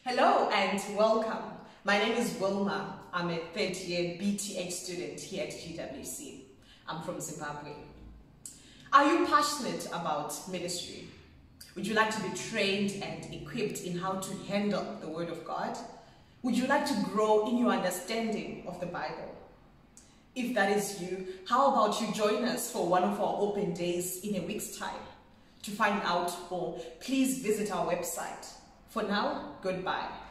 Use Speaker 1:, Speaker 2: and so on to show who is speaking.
Speaker 1: Hello and welcome. My name is Wilma. I'm a third year BTH student here at GWC. I'm from Zimbabwe. Are you passionate about ministry? Would you like to be trained and equipped in how to handle the Word of God? Would you like to grow in your understanding of the Bible? If that is you, how about you join us for one of our open days in a week's time? To find out more, please visit our website. For now, goodbye.